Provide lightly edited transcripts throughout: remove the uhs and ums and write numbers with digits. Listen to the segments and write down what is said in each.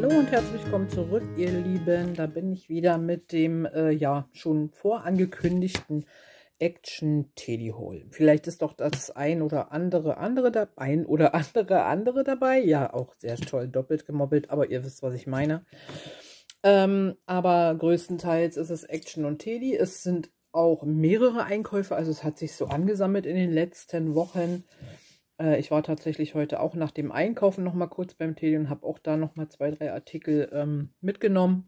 Hallo und herzlich willkommen zurück, ihr Lieben. Da bin ich wieder mit dem ja schon vorangekündigten Action Teddy Haul. Vielleicht ist doch das ein oder andere dabei. Ja, auch sehr toll, doppelt gemobbelt, aber ihr wisst, was ich meine. Aber größtenteils ist es Action und Teddy. Es sind auch mehrere Einkäufe, also es hat sich so angesammelt in den letzten Wochen. Ich war tatsächlich heute auch nach dem Einkaufen noch mal kurz beim Teddy und habe auch da noch mal 2, 3 Artikel mitgenommen.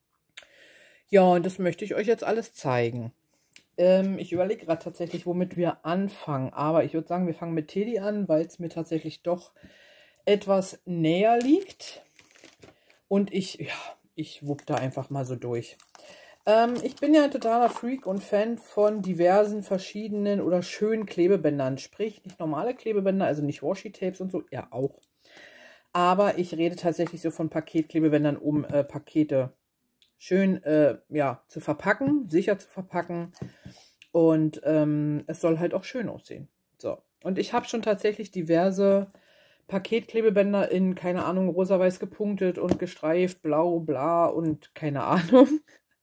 Ja, und das möchte ich euch jetzt alles zeigen. Ich überlege gerade tatsächlich, womit wir anfangen. Aber ich würde sagen, wir fangen mit Teddy an, weil es mir tatsächlich doch etwas näher liegt. Und ich wupp da einfach mal so durch. Ich bin ja ein totaler Freak und Fan von diversen verschiedenen oder schönen Klebebändern. Sprich, nicht normale Klebebänder, also nicht Washi-Tapes und so, ja auch. Aber ich rede tatsächlich so von Paketklebebändern, um Pakete schön ja, zu verpacken, sicher zu verpacken. Und es soll halt auch schön aussehen. So, und ich habe schon tatsächlich diverse Paketklebebänder in, keine Ahnung, rosa-weiß gepunktet und gestreift, blau, bla und keine Ahnung.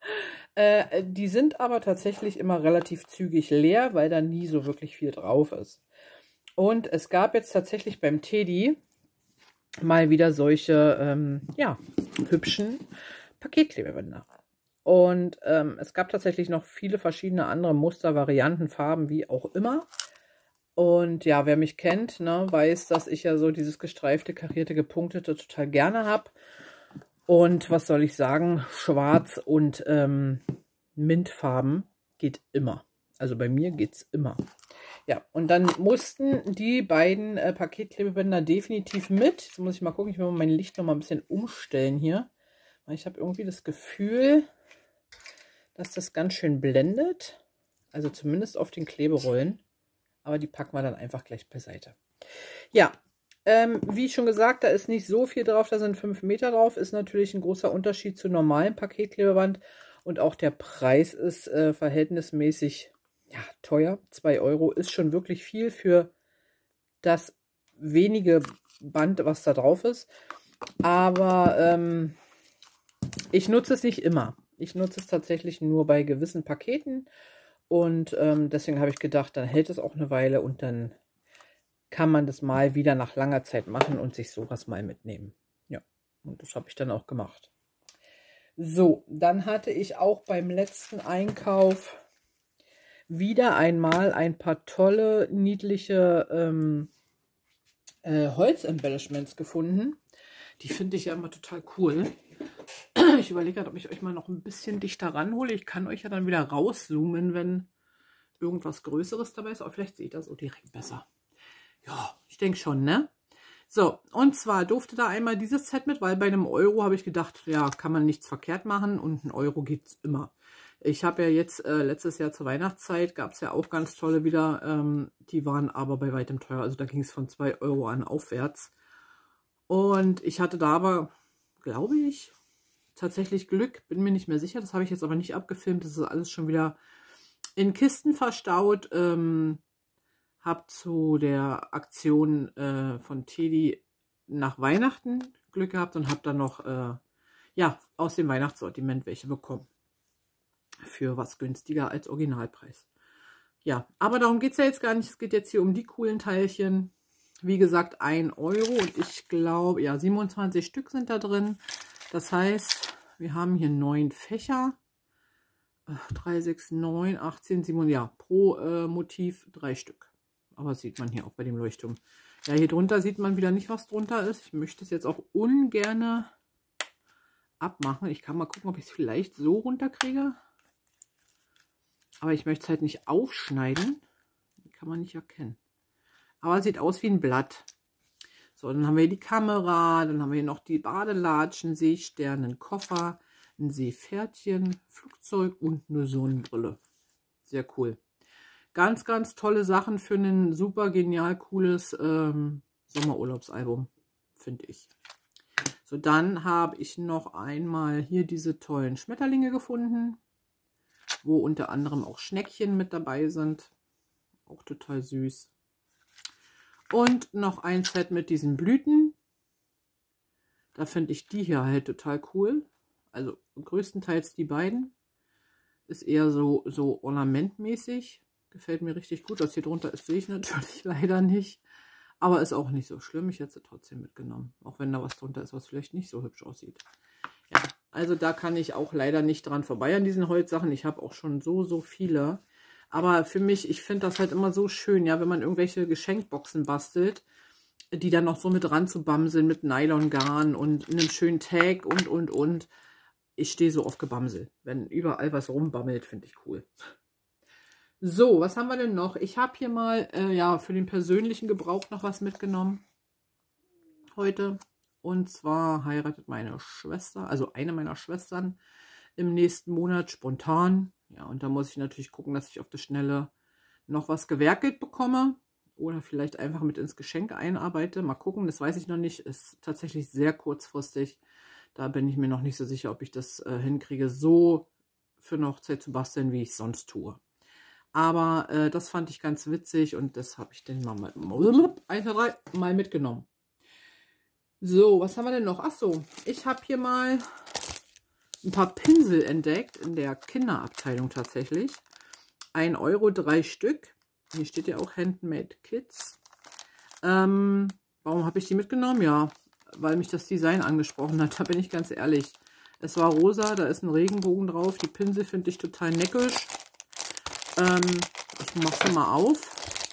Die sind aber tatsächlich immer relativ zügig leer, weil da nie so wirklich viel drauf ist. Und es gab jetzt tatsächlich beim Teddy mal wieder solche, ja, hübschen Paketklebebänder. Und es gab tatsächlich noch viele verschiedene andere Muster, Varianten, Farben, wie auch immer. Und ja, wer mich kennt, ne, weiß, dass ich ja so dieses gestreifte, karierte, gepunktete total gerne habe. Und was soll ich sagen, schwarz und Mintfarben geht immer. Also bei mir geht es immer. Ja, und dann mussten die beiden Paketklebebänder definitiv mit. Jetzt muss ich mal gucken, ich will mal mein Licht noch mal ein bisschen umstellen hier. Weil ich habe irgendwie das Gefühl, dass das ganz schön blendet. Also zumindest auf den Kleberollen. Aber die packen wir dann einfach gleich beiseite. Ja, wie schon gesagt, da ist nicht so viel drauf, da sind 5 Meter drauf, ist natürlich ein großer Unterschied zu normalen Paketklebeband und auch der Preis ist verhältnismäßig ja, teuer. 2 Euro ist schon wirklich viel für das wenige Band, was da drauf ist. Aber ich nutze es nicht immer. Ich nutze es tatsächlich nur bei gewissen Paketen und deswegen habe ich gedacht, dann hält es auch eine Weile und dann kann man das mal wieder nach langer Zeit machen und sich sowas mal mitnehmen. Ja, und das habe ich dann auch gemacht. So, dann hatte ich auch beim letzten Einkauf wieder einmal ein paar tolle, niedliche Holzembellishments gefunden. Die finde ich ja immer total cool. Ich überlege gerade, ob ich euch mal noch ein bisschen dichter ranhole. Ich kann euch ja dann wieder rauszoomen, wenn irgendwas Größeres dabei ist. Aber vielleicht seht ihr das auch direkt besser. Ja, ich denke schon, ne? So, und zwar durfte da einmal dieses Set mit, weil bei einem Euro habe ich gedacht, ja, kann man nichts verkehrt machen und ein Euro geht es immer. Ich habe ja jetzt letztes Jahr zur Weihnachtszeit, gab es ja auch ganz tolle wieder, die waren aber bei weitem teuer, also da ging es von 2 Euro an aufwärts. Und ich hatte da aber, glaube ich, tatsächlich Glück, bin mir nicht mehr sicher, das habe ich jetzt aber nicht abgefilmt, das ist alles schon wieder in Kisten verstaut. Habe zu der Aktion von Teddy nach Weihnachten Glück gehabt und habe dann noch ja, aus dem Weihnachtssortiment welche bekommen. Für was günstiger als Originalpreis. Ja, aber darum geht es ja jetzt gar nicht. Es geht jetzt hier um die coolen Teilchen. Wie gesagt, 1 Euro und ich glaube, ja, 27 Stück sind da drin. Das heißt, wir haben hier 9 Fächer. 3, 6, 9, 18, 7, ja, pro Motiv 3 Stück. Aber das sieht man hier auch bei dem Leuchtturm. Ja, hier drunter sieht man wieder nicht, was drunter ist. Ich möchte es jetzt auch ungern abmachen. Ich kann mal gucken, ob ich es vielleicht so runterkriege. Aber ich möchte es halt nicht aufschneiden. Die kann man nicht erkennen. Aber es sieht aus wie ein Blatt. So, dann haben wir hier die Kamera. Dann haben wir hier noch die Badelatschen, Seesterne, einen Koffer, ein Seepferdchen, Flugzeug und eine Sonnenbrille. Sehr cool. Ganz, ganz tolle Sachen für ein super genial cooles Sommerurlaubsalbum, finde ich. So, dann habe ich noch einmal hier diese tollen Schmetterlinge gefunden, wo unter anderem auch Schneckchen mit dabei sind. Auch total süß. Und noch ein Set mit diesen Blüten. Da finde ich die hier halt total cool. Also größtenteils die beiden. Ist eher so ornamentmäßig. Gefällt mir richtig gut. Was hier drunter ist, sehe ich natürlich leider nicht. Aber ist auch nicht so schlimm. Ich hätte sie trotzdem mitgenommen. Auch wenn da was drunter ist, was vielleicht nicht so hübsch aussieht. Ja, also da kann ich auch leider nicht dran vorbei an diesen Holzsachen. Ich habe auch schon so viele. Aber für mich, ich finde das halt immer so schön, ja, wenn man irgendwelche Geschenkboxen bastelt, die dann noch so mit ran zu bamseln mit Nylongarn und einem schönen Tag und. Ich stehe so auf Gebamsel. Wenn überall was rumbammelt, finde ich cool. So, was haben wir denn noch? Ich habe hier mal, ja, für den persönlichen Gebrauch noch was mitgenommen. Heute. Und zwar heiratet meine Schwester, also eine meiner Schwestern, im nächsten Monat spontan. Ja, und da muss ich natürlich gucken, dass ich auf die Schnelle noch was gewerkelt bekomme. Oder vielleicht einfach mit ins Geschenk einarbeite. Mal gucken, das weiß ich noch nicht. Ist tatsächlich sehr kurzfristig. Da bin ich mir noch nicht so sicher, ob ich das hinkriege, so für eine Hochzeit zu basteln, wie ich es sonst tue. Aber das fand ich ganz witzig und das habe ich dann mal mitgenommen. So, was haben wir denn noch? Ach so, ich habe hier mal ein paar Pinsel entdeckt in der Kinderabteilung tatsächlich. 1 Euro 3 Stück. Hier steht ja auch Handmade Kids. Warum habe ich die mitgenommen? Ja, weil mich das Design angesprochen hat, da bin ich ganz ehrlich. Es war rosa, da ist ein Regenbogen drauf. Die Pinsel finde ich total neckisch. Ich mache sie mal auf.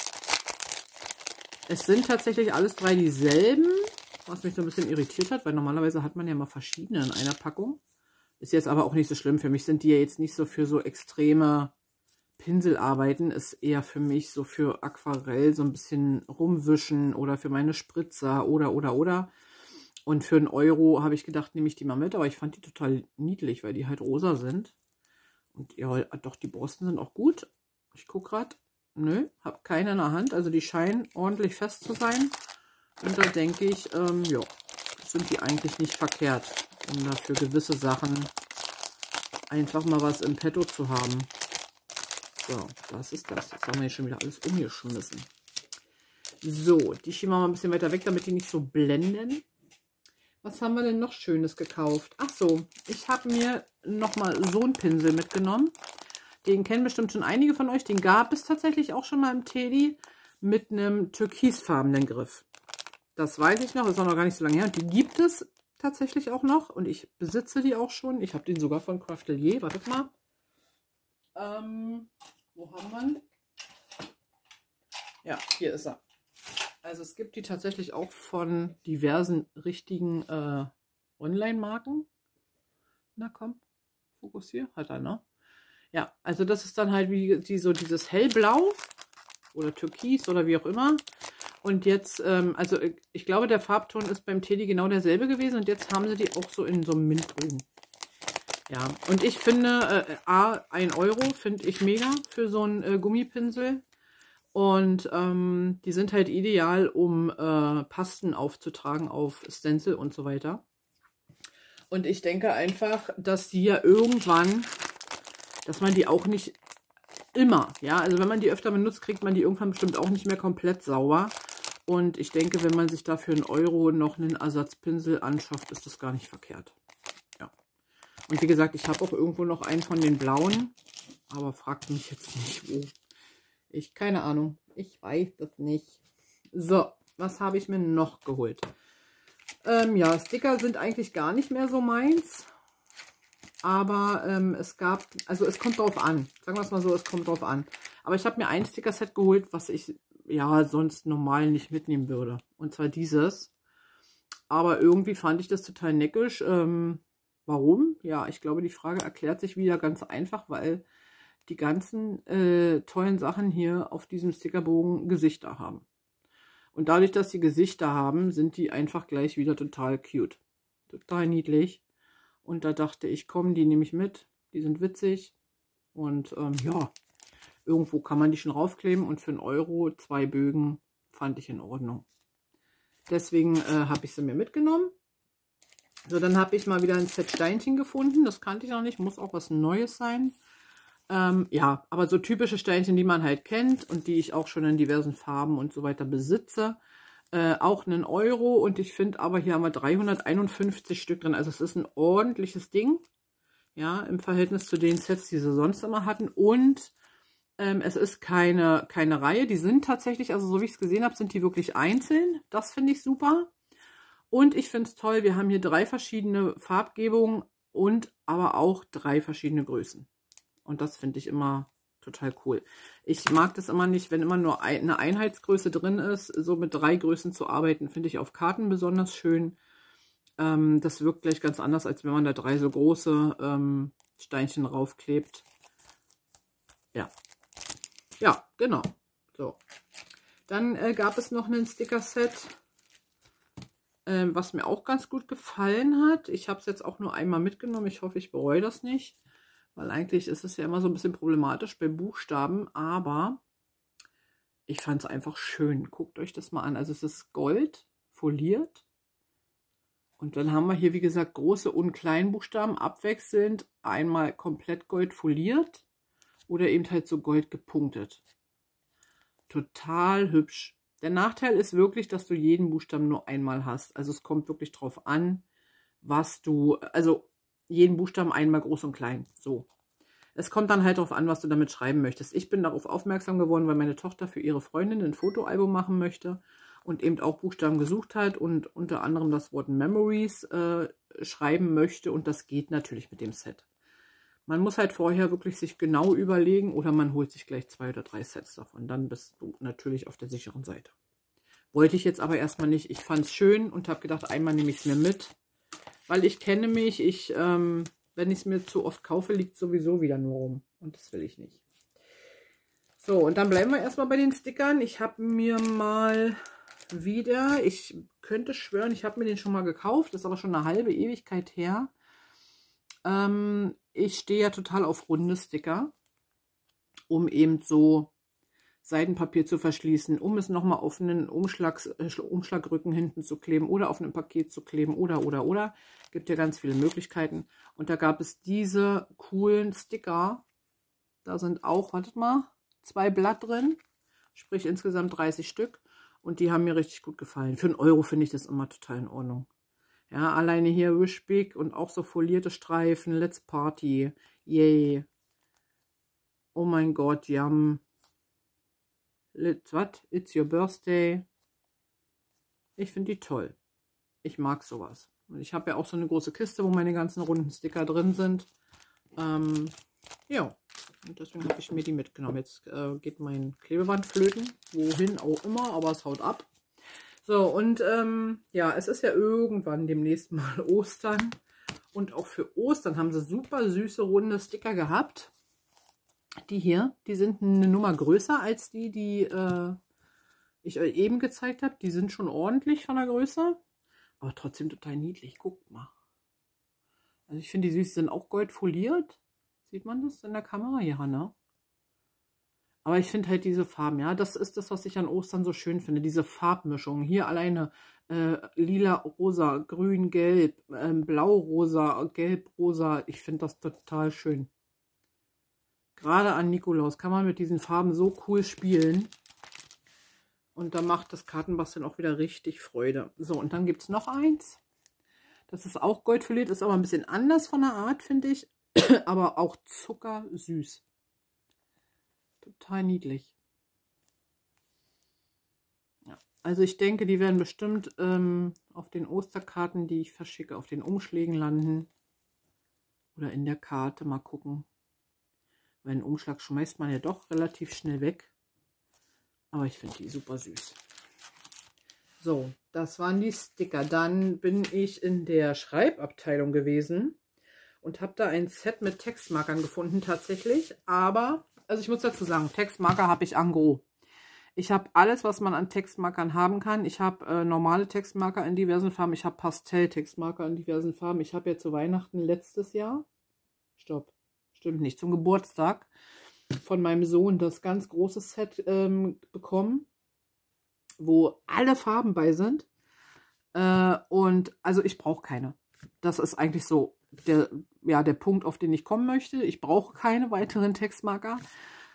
Es sind tatsächlich alles 3 dieselben, was mich so ein bisschen irritiert hat, weil normalerweise hat man ja mal verschiedene in einer Packung. Ist jetzt aber auch nicht so schlimm. Für mich sind die ja jetzt nicht so für so extreme Pinselarbeiten. Ist eher für mich so für Aquarell, so ein bisschen rumwischen oder für meine Spritzer oder. Und für 1 Euro habe ich gedacht, nehme ich die mal mit, aber ich fand die total niedlich, weil die halt rosa sind. Und ja, doch, die Borsten sind auch gut. Ich gucke gerade. Nö, habe keine in der Hand. Also die scheinen ordentlich fest zu sein. Und da denke ich, ja, sind die eigentlich nicht verkehrt, um da für gewisse Sachen einfach mal was im Petto zu haben. So, das ist das. Jetzt haben wir hier schon wieder alles umgeschmissen. So, die schieben wir mal ein bisschen weiter weg, damit die nicht so blenden. Was haben wir denn noch Schönes gekauft? Ach so, ich habe mir nochmal so einen Pinsel mitgenommen. Den kennen bestimmt schon einige von euch. Den gab es tatsächlich auch schon mal im Teddy mit einem türkisfarbenen Griff. Das weiß ich noch, ist auch noch gar nicht so lange her. Und die gibt es tatsächlich auch noch. Und ich besitze die auch schon. Ich habe den sogar von Craftelier. Wartet mal. Wo haben wir ihn? Ja, hier ist er. Also es gibt die tatsächlich auch von diversen richtigen Online-Marken. Na komm, Fokus hier, hat er, ne? Ja, also das ist dann halt wie so dieses hellblau oder türkis oder wie auch immer. Und jetzt, also ich glaube, der Farbton ist beim Teddy genau derselbe gewesen. Und jetzt haben sie die auch so in so einem Mintgrün. Ja, und ich finde, 1 Euro finde ich mega für so einen Gummipinsel. Und die sind halt ideal, um Pasten aufzutragen auf Stencil und so weiter. Und ich denke einfach, dass die ja irgendwann, dass man die auch nicht immer, ja, also wenn man die öfter benutzt, kriegt man die irgendwann bestimmt auch nicht mehr komplett sauber. Und ich denke, wenn man sich dafür 1 Euro noch einen Ersatzpinsel anschafft, ist das gar nicht verkehrt. Ja. Und wie gesagt, ich habe auch irgendwo noch einen von den blauen, aber fragt mich jetzt nicht, wo. Keine Ahnung. Ich weiß das nicht. So, was habe ich mir noch geholt? Ja, Sticker sind eigentlich gar nicht mehr so meins. Aber es gab, also es kommt drauf an. Sagen wir es mal so, es kommt drauf an. Aber ich habe mir ein Sticker-Set geholt, was ich ja sonst normal nicht mitnehmen würde. Und zwar dieses. Aber irgendwie fand ich das total neckisch. Warum? Ja, ich glaube, die Frage erklärt sich wieder ganz einfach, weil die ganzen tollen Sachen hier auf diesem Stickerbogen Gesichter haben. Und dadurch, dass die Gesichter haben, sind die einfach gleich wieder total cute. Total niedlich. Und da dachte ich, komm, die nehme ich mit. Die sind witzig. Und ja, irgendwo kann man die schon raufkleben. Und für 1 Euro 2 Bögen fand ich in Ordnung. Deswegen habe ich sie mir mitgenommen. So, dann habe ich mal wieder ein Set Steinchen gefunden. Das kannte ich noch nicht. Muss auch was Neues sein. Ja, aber so typische Steinchen, die man halt kennt und die ich auch schon in diversen Farben und so weiter besitze. auch einen Euro. Und ich finde aber, hier haben wir 351 Stück drin. Also es ist ein ordentliches Ding. Ja, im Verhältnis zu den Sets, die sie sonst immer hatten. Und es ist keine Reihe. Die sind tatsächlich, also so wie ich es gesehen habe, sind die wirklich einzeln. Das finde ich super. Und ich finde es toll, wir haben hier 3 verschiedene Farbgebungen und aber auch 3 verschiedene Größen. Und das finde ich immer total cool. Ich mag das immer nicht, wenn immer nur eine Einheitsgröße drin ist. So mit 3 Größen zu arbeiten, finde ich auf Karten besonders schön. Das wirkt gleich ganz anders, als wenn man da 3 so große Steinchen raufklebt. Ja. Ja, genau. So. Dann gab es noch ein Sticker-Set, was mir auch ganz gut gefallen hat. Ich habe es jetzt auch nur einmal mitgenommen. Ich hoffe, ich bereue das nicht. Weil eigentlich ist es ja immer so ein bisschen problematisch bei Buchstaben. Aber ich fand es einfach schön. Guckt euch das mal an. Also es ist Gold, foliert. Und dann haben wir hier, wie gesagt, große und kleine Buchstaben abwechselnd. Einmal komplett Gold foliert oder eben halt so Gold gepunktet. Total hübsch. Der Nachteil ist wirklich, dass du jeden Buchstaben nur einmal hast. Also es kommt wirklich drauf an, was du, also jeden Buchstaben einmal groß und klein. So. Es kommt dann halt darauf an, was du damit schreiben möchtest. Ich bin darauf aufmerksam geworden, weil meine Tochter für ihre Freundin ein Fotoalbum machen möchte und eben auch Buchstaben gesucht hat und unter anderem das Wort Memories schreiben möchte. Und das geht natürlich mit dem Set. Man muss halt vorher wirklich sich genau überlegen oder man holt sich gleich 2 oder 3 Sets davon. Dann bist du natürlich auf der sicheren Seite. Wollte ich jetzt aber erstmal nicht. Ich fand es schön und habe gedacht, einmal nehme ich es mir mit. Weil ich kenne mich, wenn ich es mir zu oft kaufe, liegt sowieso wieder nur rum. Und das will ich nicht. So, und dann bleiben wir erstmal bei den Stickern. Ich habe mir mal wieder, ich könnte schwören, ich habe mir den schon mal gekauft. Das ist aber schon eine halbe Ewigkeit her. Ich stehe ja total auf runde Sticker, um eben so Seidenpapier zu verschließen, um es nochmal auf einen Umschlagrücken hinten zu kleben oder auf einem Paket zu kleben oder. Gibt ja ganz viele Möglichkeiten. Und da gab es diese coolen Sticker. Da sind auch, wartet mal, 2 Blatt drin, sprich insgesamt 30 Stück. Und die haben mir richtig gut gefallen. Für 1 Euro finde ich das immer total in Ordnung. Ja, alleine hier Wish Big und auch so folierte Streifen. Let's Party. Yay. Oh mein Gott, yum. What? It's your birthday. Ich finde die toll. Ich mag sowas. Und ich habe ja auch so eine große Kiste, wo meine ganzen runden Sticker drin sind. Ja, und deswegen habe ich mir die mitgenommen. Jetzt geht mein Klebeband flöten. Wohin auch immer, aber es haut ab. So, und ja, es ist ja irgendwann demnächst mal Ostern. Und auch für Ostern haben sie super süße, runde Sticker gehabt. Die hier, die sind eine Nummer größer als die ich euch eben gezeigt habe. Die sind schon ordentlich von der Größe. Aber trotzdem total niedlich. Guckt mal. Also ich finde, die süß, sind auch goldfoliert. Sieht man das in der Kamera? Ja, ne? Aber ich finde halt diese Farben, ja, das ist das, was ich an Ostern so schön finde. Diese Farbmischung. Hier alleine lila, rosa, grün, gelb, blau, rosa, gelb, rosa. Ich finde das total schön. Gerade an Nikolaus kann man mit diesen Farben so cool spielen. Und da macht das Kartenbasteln auch wieder richtig Freude. So, und dann gibt es noch eins. Das ist auch goldfoliert, ist aber ein bisschen anders von der Art, finde ich. Aber auch zuckersüß. Total niedlich. Ja, also ich denke, die werden bestimmt auf den Osterkarten, die ich verschicke, auf den Umschlägen landen. Oder in der Karte. Mal gucken. Weil einen Umschlag schmeißt man ja doch relativ schnell weg. Aber ich finde die super süß. So, das waren die Sticker. Dann bin ich in der Schreibabteilung gewesen und habe da ein Set mit Textmarkern gefunden tatsächlich. Aber, also ich muss dazu sagen, Textmarker habe ich en gros. Ich habe alles, was man an Textmarkern haben kann. Ich habe normale Textmarker in diversen Farben. Ich habe Pastell-Textmarker in diversen Farben. Ich habe ja zu Weihnachten letztes Jahr, stopp, stimmt nicht, zum Geburtstag von meinem Sohn das ganz große Set bekommen, wo alle Farben bei sind. Und also ich brauche keine. Das ist eigentlich so der Punkt, auf den ich kommen möchte. Ich brauche keine weiteren Textmarker.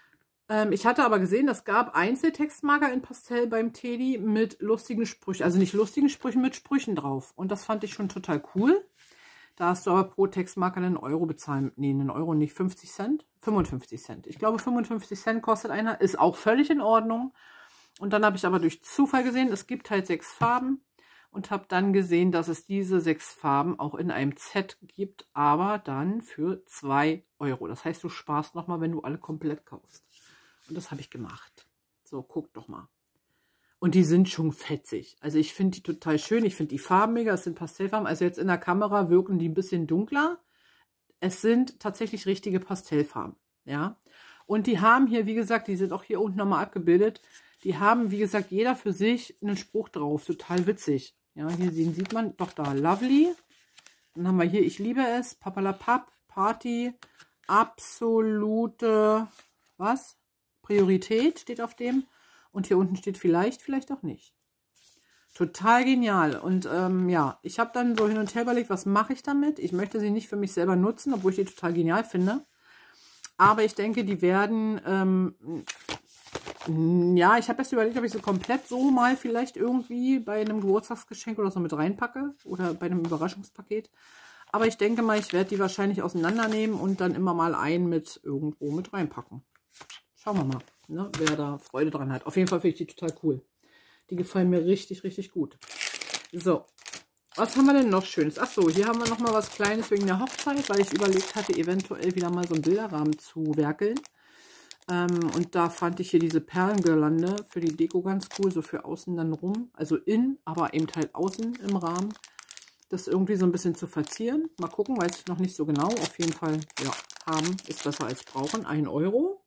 Ich hatte aber gesehen, es gab Einzeltextmarker in Pastell beim Teddy mit lustigen Sprüchen. Also nicht lustigen Sprüchen, mit Sprüchen drauf. Und das fand ich schon total cool. Da hast du aber pro Textmarker einen Euro bezahlen. Nee, einen Euro nicht, 50 Cent? 55 Cent. Ich glaube, 55 Cent kostet einer. Ist auch völlig in Ordnung. Und dann habe ich aber durch Zufall gesehen, es gibt halt 6 Farben. Und habe dann gesehen, dass es diese 6 Farben auch in einem Set gibt. Aber dann für 2 Euro. Das heißt, du sparst nochmal, wenn du alle komplett kaufst. Und das habe ich gemacht. So, guck doch mal. Und die sind schon fetzig. Also ich finde die total schön. Ich finde die Farben mega. Es sind Pastellfarben. Also jetzt in der Kamera wirken die ein bisschen dunkler. Es sind tatsächlich richtige Pastellfarben. Ja. Und die haben hier, wie gesagt, die sind auch hier unten nochmal abgebildet. Die haben, wie gesagt, jeder für sich einen Spruch drauf. Total witzig. Ja, hier sieht man doch da. Lovely. Dann haben wir hier Ich liebe es. Papalapap. Party. Absolute. Was? Priorität steht auf dem. Und hier unten steht vielleicht, vielleicht auch nicht. Total genial. Und ja, ich habe dann so hin und her überlegt, was mache ich damit? Ich möchte sie nicht für mich selber nutzen, obwohl ich die total genial finde. Aber ich denke, die werden, ja, ich habe erst überlegt, ob ich sie komplett so mal vielleicht irgendwie bei einem Geburtstagsgeschenk oder so mit reinpacke. Oder bei einem Überraschungspaket. Aber ich denke mal, ich werde die wahrscheinlich auseinandernehmen und dann immer mal einen mit irgendwo mit reinpacken. Schauen wir mal, ne, wer da Freude dran hat. Auf jeden Fall finde ich die total cool. Die gefallen mir richtig, richtig gut. So, was haben wir denn noch Schönes? Achso, hier haben wir noch mal was Kleines wegen der Hochzeit, weil ich überlegt hatte, eventuell wieder mal so einen Bilderrahmen zu werkeln. Und da fand ich hier diese Perlengirlande für die Deko ganz cool, so für außen dann rum. Also in, aber eben halt außen im Rahmen. Das irgendwie so ein bisschen zu verzieren. Mal gucken, weiß ich noch nicht so genau. Auf jeden Fall, ja, haben ist besser als brauchen. 1 Euro.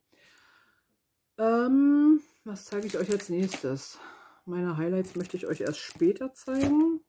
Was zeige ich euch als nächstes? Meine Highlights möchte ich euch erst später zeigen.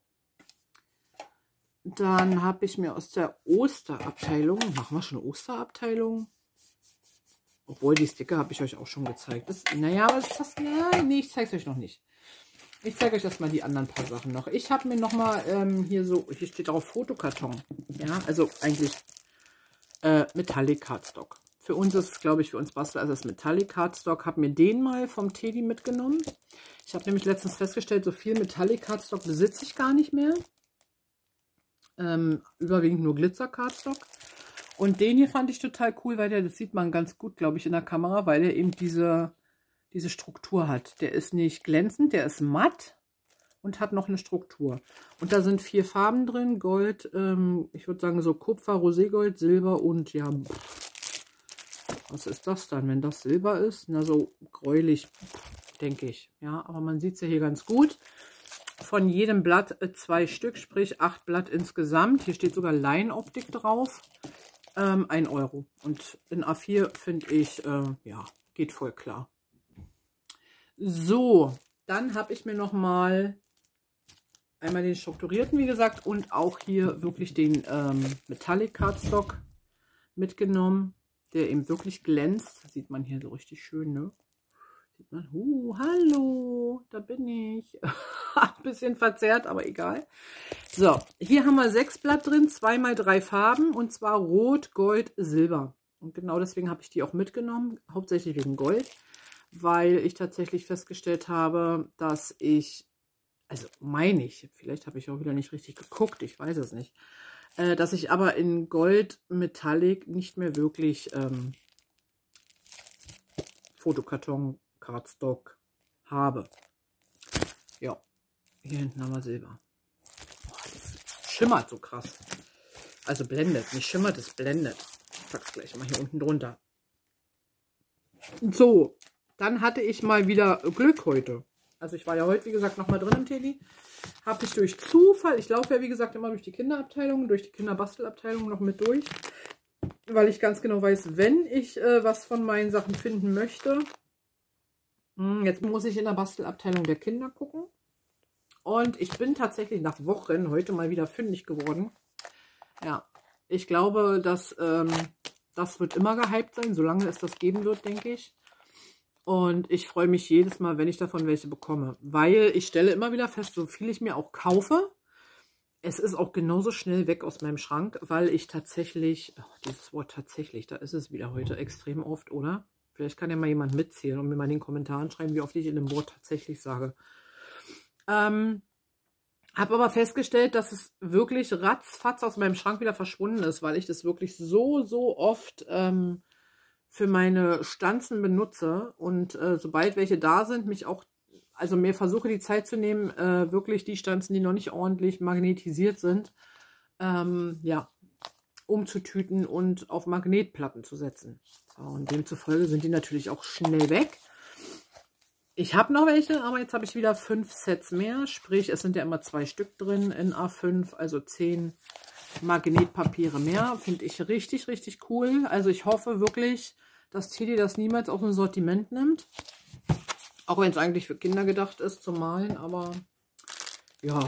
Dann habe ich mir aus der Osterabteilung, machen wir schon Osterabteilung? Obwohl, die Sticker habe ich euch auch schon gezeigt. Das, naja, was ist das? Ja, nee, ich zeige es euch noch nicht. Ich zeige euch erstmal die anderen paar Sachen noch. Ich habe mir nochmal hier so, hier steht drauf Fotokarton. Ja, also eigentlich Metallic Cardstock. Für uns ist es, glaube ich, für uns Bastler ist es Metallic Cardstock. Habe mir den mal vom Teddy mitgenommen. Ich habe nämlich letztens festgestellt, so viel Metallic Cardstock besitze ich gar nicht mehr. Überwiegend nur Glitzer Cardstock. Und den hier fand ich total cool, weil der, das sieht man ganz gut, glaube ich, in der Kamera, weil der eben diese Struktur hat. Der ist nicht glänzend, der ist matt und hat noch eine Struktur. Und da sind 4 Farben drin, Gold, ich würde sagen so Kupfer, Roségold, Silber und ja, was ist das dann, wenn das Silber ist? Na, so gräulich, denke ich. Ja, aber man sieht es ja hier ganz gut. Von jedem Blatt 2 Stück, sprich 8 Blatt insgesamt. Hier steht sogar Leinoptik drauf. 1 Euro. Und in A4 finde ich, ja, geht voll klar. So, dann habe ich mir noch mal einmal den strukturierten, wie gesagt, und auch hier wirklich den Metallic Cardstock mitgenommen, der eben wirklich glänzt. Das sieht man hier so richtig schön, ne? Sieht man, hallo, da bin ich. Ein bisschen verzerrt, aber egal. So, hier haben wir 6 Blatt drin, 2 mal 3 Farben, und zwar Rot, Gold, Silber. Und genau deswegen habe ich die auch mitgenommen, hauptsächlich wegen Gold, weil ich tatsächlich festgestellt habe, dass ich, also meine ich, vielleicht habe ich auch wieder nicht richtig geguckt, ich weiß es nicht, dass ich aber in Gold Metallic nicht mehr wirklich Fotokarton, Cardstock habe. Ja, hier hinten haben wir Silber. Oh, das schimmert so krass. Also blendet, nicht schimmert, es blendet. Ich pack's gleich mal hier unten drunter. So, dann hatte ich mal wieder Glück heute. Also ich war ja heute, wie gesagt, noch mal drin im Teddy. Habe ich durch Zufall, ich laufe ja, wie gesagt, immer durch die Kinderabteilung, durch die Kinderbastelabteilung noch mit durch. Weil ich ganz genau weiß, wenn ich was von meinen Sachen finden möchte. Jetzt muss ich in der Bastelabteilung der Kinder gucken. Und ich bin tatsächlich nach Wochen heute mal wieder fündig geworden. Ja, ich glaube, dass das wird immer gehypt sein, solange es das geben wird, denke ich. Und ich freue mich jedes Mal, wenn ich davon welche bekomme. Weil ich stelle immer wieder fest, so viel ich mir auch kaufe, es ist auch genauso schnell weg aus meinem Schrank, weil ich tatsächlich, oh, dieses Wort tatsächlich, da ist es wieder heute extrem oft, oder? Vielleicht kann ja mal jemand mitzählen und mir mal in den Kommentaren schreiben, wie oft ich in dem Wort tatsächlich sage. Habe aber festgestellt, dass es wirklich ratzfatz aus meinem Schrank wieder verschwunden ist, weil ich das wirklich so oft für meine Stanzen benutze. Und sobald welche da sind, mich auch, also mir versuche die Zeit zu nehmen, wirklich die Stanzen, die noch nicht ordentlich magnetisiert sind, ja, umzutüten und auf Magnetplatten zu setzen. So, und demzufolge sind die natürlich auch schnell weg. Ich habe noch welche, aber jetzt habe ich wieder 5 Sets mehr. Sprich, es sind ja immer 2 Stück drin in A5, also 10 Magnetpapiere mehr. Finde ich richtig, richtig cool. Also ich hoffe wirklich, dass Teddy das niemals aus dem Sortiment nimmt. Auch wenn es eigentlich für Kinder gedacht ist zum Malen, aber ja.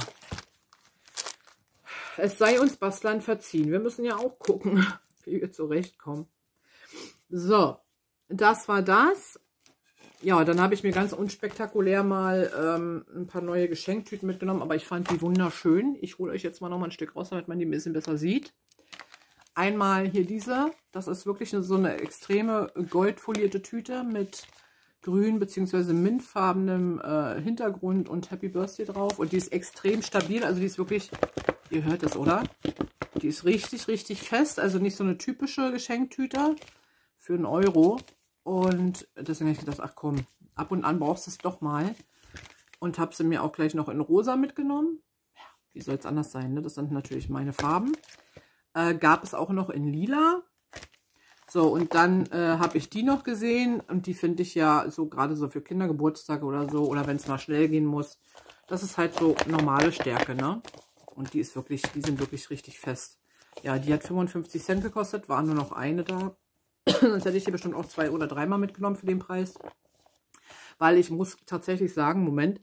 Es sei uns Bastlern verziehen. Wir müssen ja auch gucken, wie wir zurechtkommen. So, das war das. Ja, dann habe ich mir ganz unspektakulär mal ein paar neue Geschenktüten mitgenommen, aber ich fand die wunderschön. Ich hole euch jetzt mal noch mal ein Stück raus, damit man die ein bisschen besser sieht. Einmal hier diese. Das ist wirklich so eine extreme goldfolierte Tüte mit grün bzw. mintfarbenem Hintergrund und Happy Birthday drauf. Und die ist extrem stabil, also die ist wirklich... Ihr hört es, oder? Die ist richtig, richtig fest. Also nicht so eine typische Geschenktüte für 1 Euro. Und deswegen habe ich gedacht, ach komm, ab und an brauchst du es doch mal. Und habe sie mir auch gleich noch in rosa mitgenommen. Ja, wie soll es anders sein, ne? Das sind natürlich meine Farben. Gab es auch noch in lila. So, und dann habe ich die noch gesehen. Und die finde ich ja so gerade so für Kindergeburtstage oder so. Oder wenn es mal schnell gehen muss. Das ist halt so normale Stärke, ne? Und die sind wirklich richtig fest. Ja, die hat 55 Cent gekostet, war nur noch eine da. Sonst hätte ich hier bestimmt auch 2 oder 3 Mal mitgenommen für den Preis. Weil ich muss tatsächlich sagen, Moment.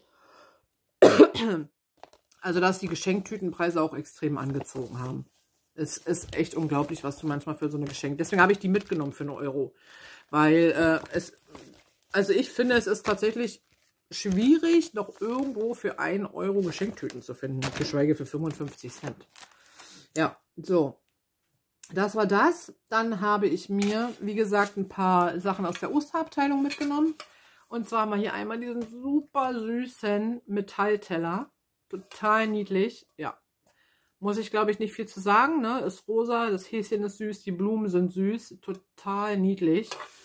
Also, dass die Geschenktütenpreise auch extrem angezogen haben. Es ist echt unglaublich, was du manchmal für so eine Geschenk... Deswegen habe ich die mitgenommen für 1 Euro. Weil also ich finde, es ist tatsächlich... schwierig, noch irgendwo für 1 Euro Geschenktüten zu finden, geschweige für 55 Cent. Ja, so. Das war das. Dann habe ich mir, wie gesagt, ein paar Sachen aus der Osterabteilung mitgenommen. Und zwar haben wir hier einmal diesen super süßen Metallteller. Total niedlich. Ja. Muss ich, glaube ich, nicht viel zu sagen, ne? Ist rosa, das Häschen ist süß, die Blumen sind süß. Total niedlich.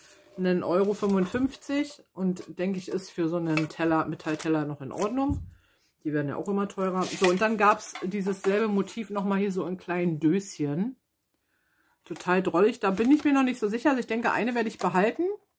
1,55 € und denke ich, ist für so einen Teller, Metallteller noch in Ordnung. Die werden ja auch immer teurer. So, und dann gab es dieses selbe Motiv nochmal hier so in kleinen Döschen. Total drollig. Da bin ich mir noch nicht so sicher. Also ich denke, eine werde ich behalten.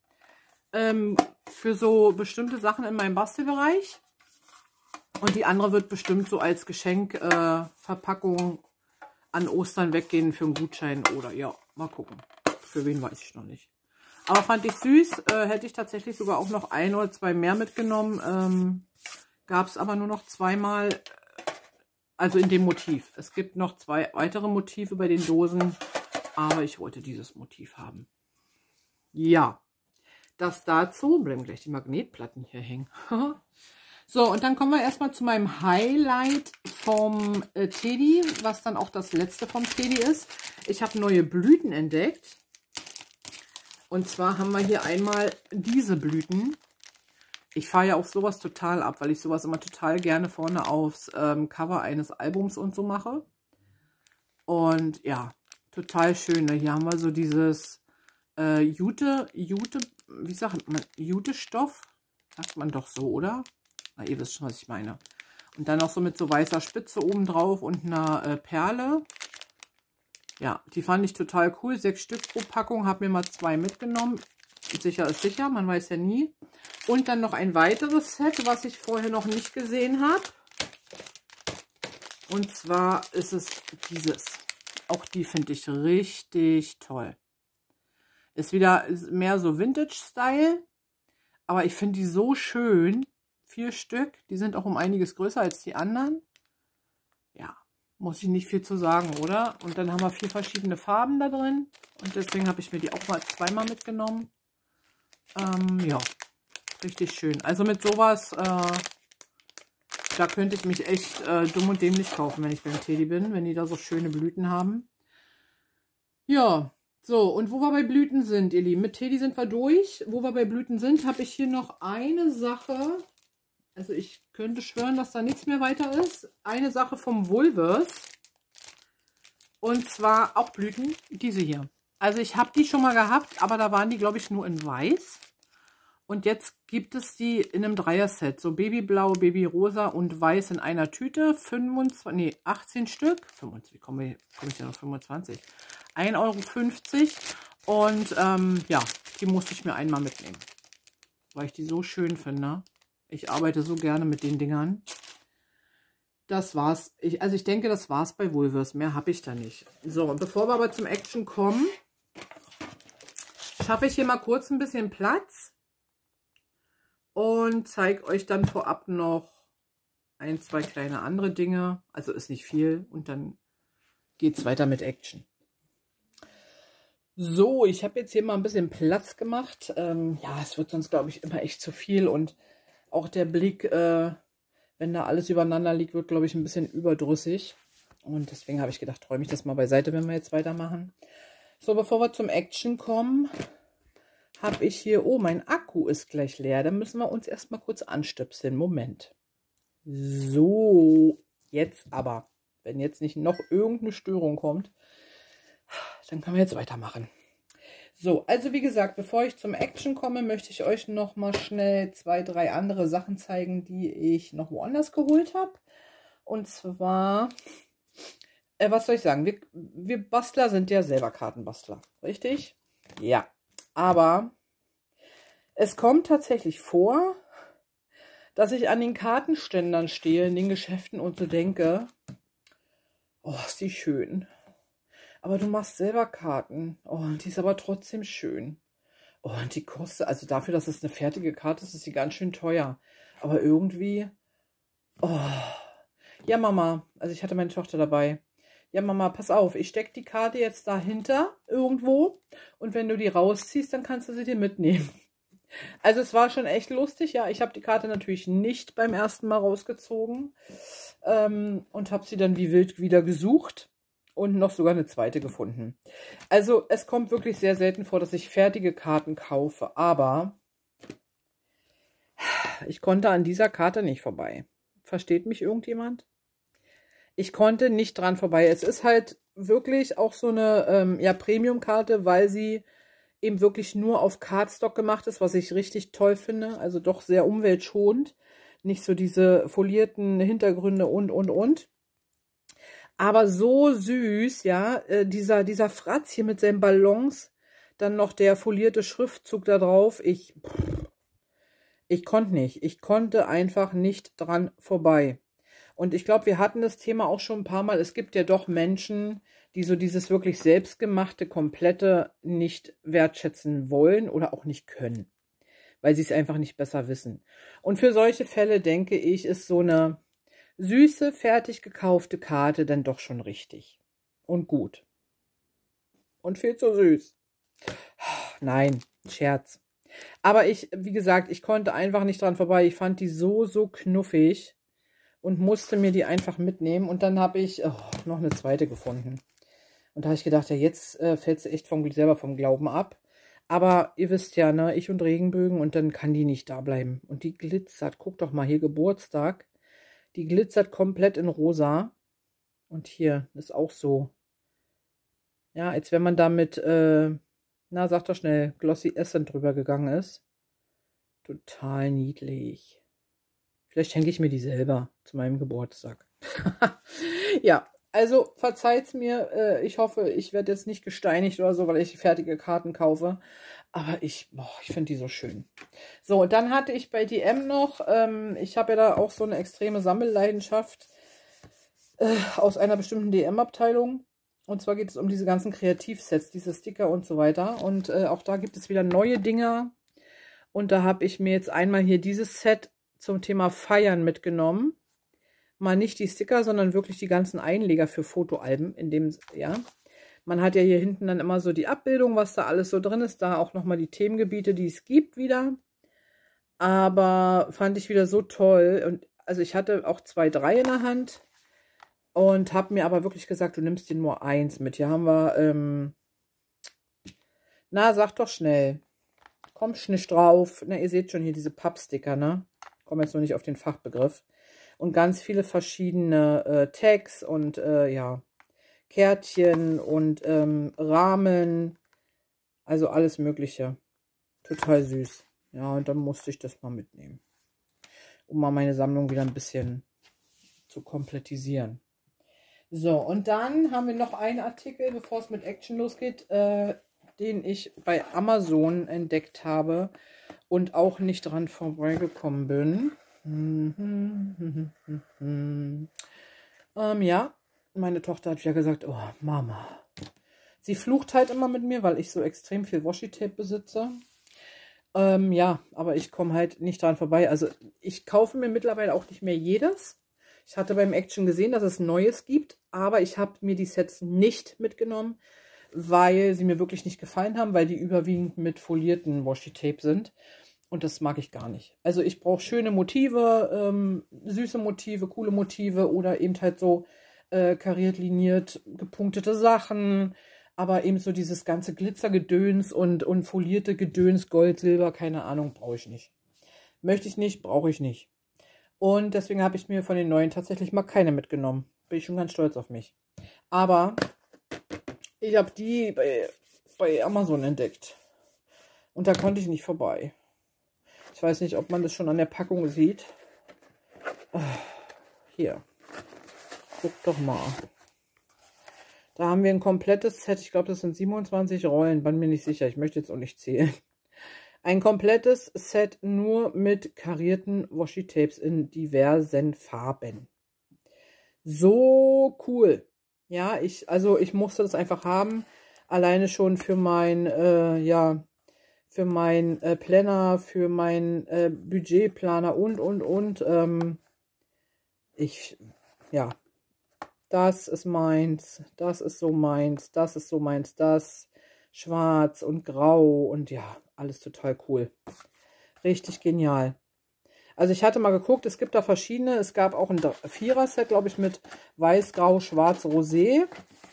Für so bestimmte Sachen in meinem Bastelbereich. Und die andere wird bestimmt so als Geschenkverpackung an Ostern weggehen für einen Gutschein. Oder ja, mal gucken. Für wen weiß ich noch nicht. Aber fand ich süß, hätte ich tatsächlich sogar auch noch 1 oder 2 mehr mitgenommen. Gab es aber nur noch 2 Mal, also in dem Motiv. Es gibt noch 2 weitere Motive bei den Dosen, aber ich wollte dieses Motiv haben. Ja, das dazu. Bleiben gleich die Magnetplatten hier hängen. So, und dann kommen wir erstmal zu meinem Highlight vom Teddy, was dann auch das letzte vom Teddy ist. Ich habe neue Blüten entdeckt. Und zwar haben wir hier einmal diese Blüten. Ich fahre ja auf sowas total ab, weil ich sowas immer total gerne vorne aufs Cover eines Albums und so mache. Und ja, total schön. Hier haben wir so dieses Jute, wie sagt man, Jute-Stoff? Sagt man doch so, oder? Na, ihr wisst schon, was ich meine. Und dann noch so mit so weißer Spitze oben drauf und einer Perle. Ja, die fand ich total cool. 6 Stück pro Packung, habe mir mal 2 mitgenommen. Sicher ist sicher, man weiß ja nie. Und dann noch ein weiteres Set, was ich vorher noch nicht gesehen habe. Und zwar ist es dieses. Auch die finde ich richtig toll. Ist wieder mehr so Vintage-Style. Aber ich finde die so schön. 4 Stück. Die sind auch um einiges größer als die anderen. Ja. Muss ich nicht viel zu sagen, oder? Und dann haben wir 4 verschiedene Farben da drin. Und deswegen habe ich mir die auch mal 2 Mal mitgenommen. Ja, richtig schön. Also mit sowas, da könnte ich mich echt dumm und dämlich kaufen, wenn ich beim Teddy bin, wenn die da so schöne Blüten haben. Ja, So, und wo wir bei Blüten sind, ihr Lieben, mit Teddy sind wir durch. Wo wir bei Blüten sind, habe ich hier noch eine Sache. Also ich könnte schwören, dass da nichts mehr weiter ist. Eine Sache vom Woolworths. Und zwar auch Blüten, diese hier. Also ich habe die schon mal gehabt, aber da waren die, glaube ich, nur in weiß. Und jetzt gibt es die in einem Dreier-Set. So Babyblau, Babyrosa und Weiß in einer Tüte. 18 Stück. 25, wie komme ich denn auf 25? 1,50 €. Und ja, die musste ich mir einmal mitnehmen. Weil ich die so schön finde. Ich arbeite so gerne mit den Dingern. Das war's. Also ich denke, das war's bei Woolworths. Mehr habe ich da nicht. So, und bevor wir aber zum Action kommen, schaffe ich hier mal kurz ein bisschen Platz. Und zeige euch dann vorab noch ein, zwei kleine andere Dinge. Also ist nicht viel. Und dann geht es weiter mit Action. So, ich habe jetzt hier mal ein bisschen Platz gemacht. Ja, es wird sonst, glaube ich, immer echt zu viel. Und auch der Blick, wenn da alles übereinander liegt, wird, glaube ich, ein bisschen überdrüssig. Und deswegen habe ich gedacht, räume ich das mal beiseite, wenn wir jetzt weitermachen. So, bevor wir zum Action kommen, habe ich hier, oh, mein Akku ist gleich leer. Dann müssen wir uns erstmal kurz anstöpseln. Moment. So, jetzt aber. Wenn jetzt nicht noch irgendeine Störung kommt, dann können wir jetzt weitermachen. So, also wie gesagt, bevor ich zum Action komme, möchte ich euch noch mal schnell 2, 3 andere Sachen zeigen, die ich noch woanders geholt habe. Und zwar, was soll ich sagen? Wir Bastler sind ja selber Kartenbastler, richtig? Ja. Aber es kommt tatsächlich vor, dass ich an den Kartenständern stehe, in den Geschäften und so denke, oh, ist die schön. Aber du machst selber Karten. Oh, und die ist aber trotzdem schön. Oh, und die kostet, also dafür, dass es eine fertige Karte ist, ist sie ganz schön teuer. Aber irgendwie, oh. Ja, Mama, also ich hatte meine Tochter dabei. Ja, Mama, pass auf, ich stecke die Karte jetzt dahinter irgendwo und wenn du die rausziehst, dann kannst du sie dir mitnehmen. Also es war schon echt lustig, ja. Ich habe die Karte natürlich nicht beim ersten Mal rausgezogen und habe sie dann wie wild wieder gesucht und noch sogar eine zweite gefunden. Also es kommt wirklich sehr selten vor, dass ich fertige Karten kaufe, aber ich konnte an dieser Karte nicht vorbei. Versteht mich irgendjemand? Ich konnte nicht dran vorbei. Es ist halt wirklich auch so eine ja, Premium-Karte, weil sie eben wirklich nur auf Cardstock gemacht ist, was ich richtig toll finde. Also doch sehr umweltschonend. Nicht so diese folierten Hintergründe und. Aber so süß, ja. Dieser Fratz hier mit seinen Ballons. Dann noch der folierte Schriftzug da drauf. Ich konnte nicht. Ich konnte einfach nicht dran vorbei. Und ich glaube, wir hatten das Thema auch schon ein paar Mal. Es gibt ja doch Menschen, die so dieses wirklich selbstgemachte, komplette nicht wertschätzen wollen oder auch nicht können, weil sie es einfach nicht besser wissen. Und für solche Fälle, denke ich, ist so eine süße, fertig gekaufte Karte dann doch schon richtig und gut. Und viel zu süß. Nein, Scherz. Aber wie gesagt, ich konnte einfach nicht dran vorbei. Ich fand die so knuffig. Und musste mir die einfach mitnehmen. Und dann habe ich noch eine zweite gefunden. Und da habe ich gedacht, ja, jetzt fällt sie echt selber vom Glauben ab. Aber ihr wisst ja, ne, ich und Regenbögen und dann kann die nicht da bleiben. Und die glitzert, guckt doch mal, hier Geburtstag. Die glitzert komplett in rosa. Und hier ist auch so. Ja, als wenn man da mit, na, sag doch schnell, Glossy Essence drüber gegangen ist. Total niedlich. Vielleicht schenke ich mir die selber zu meinem Geburtstag. Ja, also verzeiht's mir. Ich hoffe, ich werde jetzt nicht gesteinigt oder so, weil ich fertige Karten kaufe. Aber ich finde die so schön. So, und dann hatte ich bei DM noch, ich habe ja da auch so eine extreme Sammelleidenschaft aus einer bestimmten DM-Abteilung. Und zwar geht es um diese ganzen Kreativsets, diese Sticker und so weiter. Und auch da gibt es wieder neue Dinger. Und da habe ich mir jetzt einmal hier dieses Set zum Thema Feiern mitgenommen. Mal nicht die Sticker, sondern wirklich die ganzen Einleger für Fotoalben. Ja, man hat ja hier hinten dann immer so die Abbildung, was da alles so drin ist. Da auch nochmal die Themengebiete, die es gibt wieder. Aber fand ich wieder so toll. Und also ich hatte auch 2, 3 in der Hand. Und habe mir aber wirklich gesagt, du nimmst dir nur eins mit. Hier haben wir Na, sag doch schnell. Komm nicht drauf. Na, ihr seht schon hier diese Pappsticker, ne? Ich komme jetzt noch nicht auf den Fachbegriff. Und ganz viele verschiedene Tags und ja, Kärtchen und Rahmen. Also alles Mögliche. Total süß. Ja, und dann musste ich das mal mitnehmen. Um mal meine Sammlung wieder ein bisschen zu komplettisieren. So, und dann haben wir noch einen Artikel, bevor es mit Action losgeht, den ich bei Amazon entdeckt habe und auch nicht dran vorbeigekommen bin. Ja, meine Tochter hat ja gesagt, oh Mama. Sie flucht halt immer mit mir, weil ich so extrem viel Washi-Tape besitze. Ja, aber ich komme halt nicht dran vorbei. Also ich kaufe mir mittlerweile auch nicht mehr jedes. Ich hatte beim Action gesehen, dass es Neues gibt, aber ich habe mir die Sets nicht mitgenommen, weil sie mir wirklich nicht gefallen haben, weil die überwiegend mit folierten Washi-Tape sind. Und das mag ich gar nicht. Also ich brauche schöne Motive, süße Motive, coole Motive oder eben halt so kariert, liniert, gepunktete Sachen. Aber eben so dieses ganze Glitzergedöns und folierte Gedöns, Gold, Silber, keine Ahnung, brauche ich nicht. Möchte ich nicht, brauche ich nicht. Und deswegen habe ich mir von den neuen tatsächlich mal keine mitgenommen. Bin ich schon ganz stolz auf mich. Aber ich habe die bei Amazon entdeckt. Und da konnte ich nicht vorbei. Ich weiß nicht, ob man das schon an der Packung sieht. Hier. Guck doch mal. Da haben wir ein komplettes Set. Ich glaube, das sind 27 Rollen. Bin mir nicht sicher. Ich möchte jetzt auch nicht zählen. Ein komplettes Set nur mit karierten Washi-Tapes in diversen Farben. So cool. Ja, ich musste das einfach haben. Alleine schon für mein, für mein Planner, für mein Budgetplaner und. Ja, das ist meins. Das ist so meins. Das ist so meins. Das schwarz und grau und ja, alles total cool. Richtig genial. Also ich hatte mal geguckt, es gibt da verschiedene. Es gab auch ein Vierer-Set, glaube ich, mit weiß, grau, schwarz, rosé.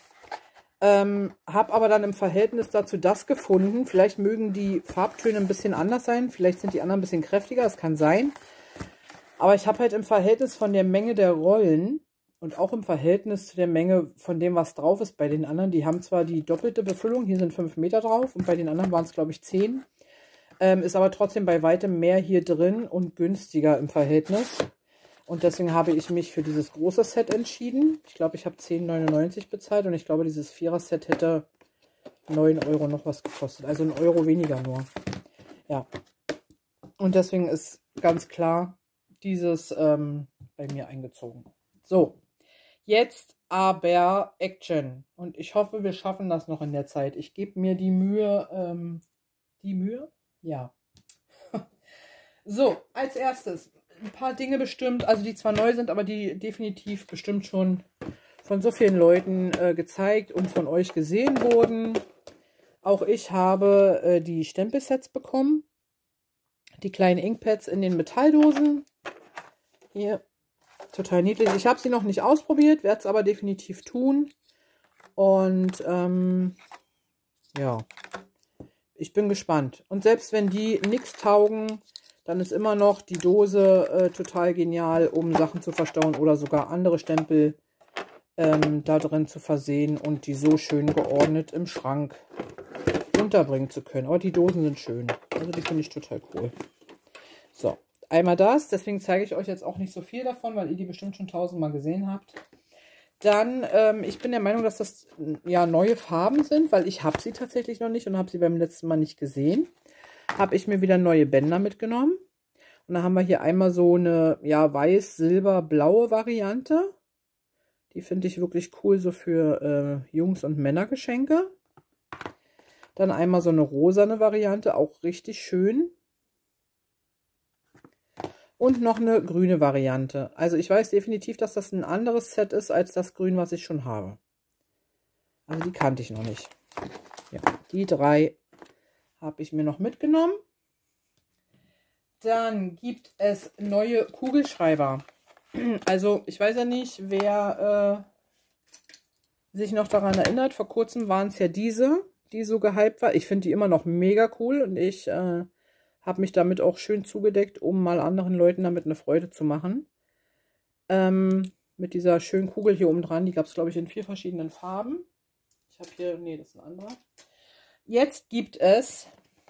Habe aber dann im Verhältnis dazu das gefunden. Vielleicht mögen die Farbtöne ein bisschen anders sein. Vielleicht sind die anderen ein bisschen kräftiger. Das kann sein. Aber ich habe halt im Verhältnis von der Menge der Rollen und auch im Verhältnis zu der Menge von dem, was drauf ist bei den anderen. Die haben zwar die doppelte Befüllung. Hier sind 5 Meter drauf. Und bei den anderen waren es, glaube ich, 10. Ist aber trotzdem bei weitem mehr hier drin und günstiger im Verhältnis. Und deswegen habe ich mich für dieses große Set entschieden. Ich glaube, ich habe 10,99 bezahlt und ich glaube, dieses Vierer-Set hätte 9 Euro noch was gekostet. Also 1 Euro weniger nur. Ja. Und deswegen ist ganz klar dieses bei mir eingezogen. So, jetzt aber Action. Und ich hoffe, wir schaffen das noch in der Zeit. Ich gebe mir die Mühe. Die Mühe? Ja. So, als erstes ein paar Dinge bestimmt, also die zwar neu sind, aber die definitiv bestimmt schon von so vielen Leuten gezeigt und von euch gesehen wurden. Auch ich habe die Stempelsets bekommen. Die kleinen Inkpads in den Metalldosen. Hier, total niedlich. Ich habe sie noch nicht ausprobiert, werde es aber definitiv tun. Und ja, ich bin gespannt. Und selbst wenn die nichts taugen, dann ist immer noch die Dose total genial, um Sachen zu verstauen oder sogar andere Stempel da drin zu versehen und die so schön geordnet im Schrank unterbringen zu können. Aber die Dosen sind schön. Also die finde ich total cool. So, einmal das. Deswegen zeige ich euch jetzt auch nicht so viel davon, weil ihr die bestimmt schon 1000-mal gesehen habt. Dann, ich bin der Meinung, dass das ja neue Farben sind, weil ich habe sie tatsächlich noch nicht und habe sie beim letzten Mal nicht gesehen. Habe ich mir wieder neue Bänder mitgenommen. Und dann haben wir hier einmal so eine ja, weiß-silber-blaue Variante. Die finde ich wirklich cool, so für Jungs- und Männergeschenke. Dann einmal so eine rosane Variante, auch richtig schön. Und noch eine grüne Variante. Also ich weiß definitiv, dass das ein anderes Set ist, als das Grün, was ich schon habe. Also die kannte ich noch nicht. Ja, die 3 habe ich mir noch mitgenommen. Dann gibt es neue Kugelschreiber. Also ich weiß ja nicht, wer sich noch daran erinnert. Vor kurzem waren es ja diese. die so gehypt war. Ich finde die immer noch mega cool und ich habe mich damit auch schön zugedeckt, um mal anderen Leuten damit eine Freude zu machen. Mit dieser schönen Kugel hier oben dran, die gab es, glaube ich, in 4 verschiedenen Farben. Ich habe hier, nee, das ist ein anderer. Jetzt gibt es